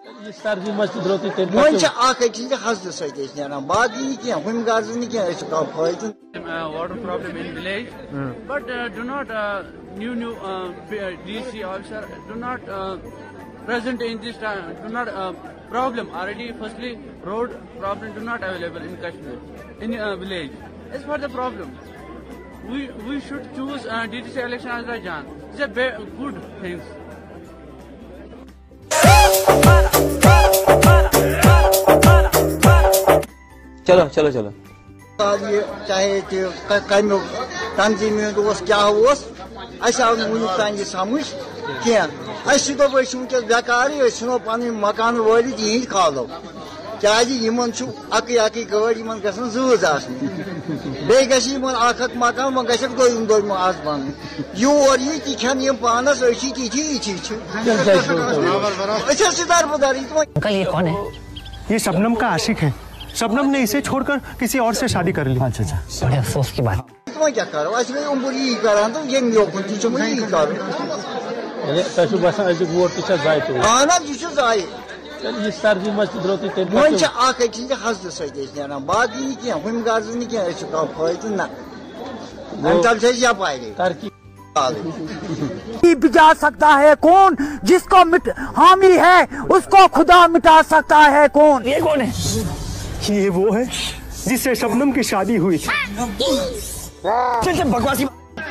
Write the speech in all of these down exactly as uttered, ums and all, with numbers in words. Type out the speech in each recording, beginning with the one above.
ये सर्दी मस्त द्रोती ते वन छ आक चीज हस्द सते नेना बाकी क्या हम गार्ज नहीं क्या इस का फायदा water problem in village but uh, do not uh, new new uh, D C officer do not uh, present in this time do not uh, problem already firstly road problem do not available in Kashmir in uh, village it's for the problem we we should choose uh, D C election as Rajan it's a good things चलो चलो चलो चाहे कमु तंजीम क्या one तान यह समझ क्या दोपस वनस बेकार नो पन मकान वालित यह खालो क्या अक अक गाड़ी गसन जज आख मकान वो गक दोम दोम आज बन योर यह खेन पानस ती दरबदर ये शबनम का आशिक है शबनम ने इसे छोड़कर किसी और से शादी कर ली। अच्छा अच्छा बड़े अफसोस की बात तुम्हें क्या करो आज मैं उम्र यही करा तो ये योकुन ती चुम यही करो ये तसु बस आज वोट किसा जाए तो हां ना ये जाए ये सर्दी मस्त द्रोती ते वन छ आक चीज हस्द सते नेना बाकी क्या हम गार्ज नहीं क्या इस का फायदा ना अंतल से या पाएंगे तरकी बिजा सकता है कौन जिसको मिट हामी है उसको खुदा मिटा सकता है कौन ये कौन है ये वो है जिससे शबनम की शादी हुई थी बकवासी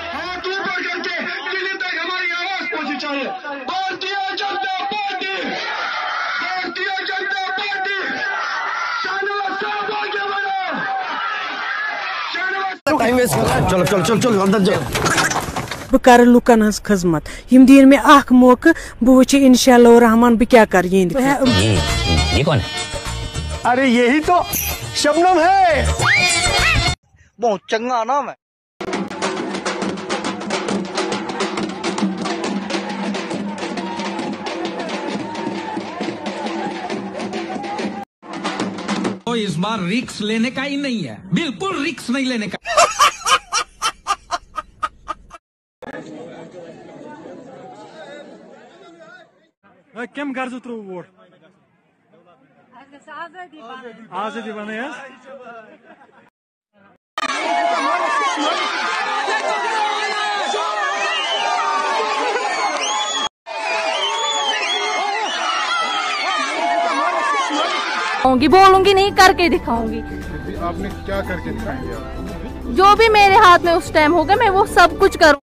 हमारी आवाज पहुंची चाहिए भारतीय जनता पार्टी भारतीय जनता पार्टी चलो चलो चलो चलो अंदर जाओ बह कर लुकन हज खिदमत यम दिन में अख मौका बह वुच इंशाअल्लाह रहमान बह क्या कर ये ये कौन है अरे यही तो शबनम है बहुत चंगा नाम है तो इस बार रिक्स लेने का ही नहीं है बिल्कुल रिक्स नहीं लेने का कम कर त्रो वोट आजादी बन बोलूंगी नहीं करके दिखाऊंगी। आपने क्या करके दिखाएंगे आप? जो भी मेरे हाथ में उस टाइम होगा मैं वो सब कुछ करूँ।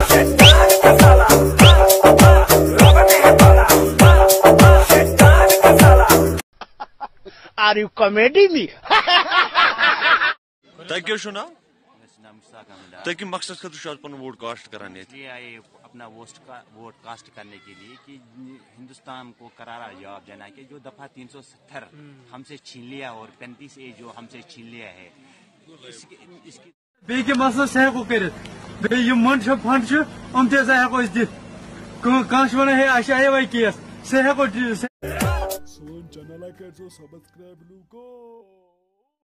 Are you comedy me? तक शुना तक मकसद खत वोट कास्ट कराने आए अपना वोट का वोट कास्ट करने के लिए कि हिंदुस्तान को करारा जवाब देना कि जो दफा तीन सौ सत्तर हमसे छीन लिया और पैंतीस ए जो हमसे छीन लिया है इसके इसकी बेके मसला से को कर बे ये मन छ फंड छ हम ते से को दित काश वन है आशा भाई केस से को सोन चैनल कर सब्सक्राइब लुको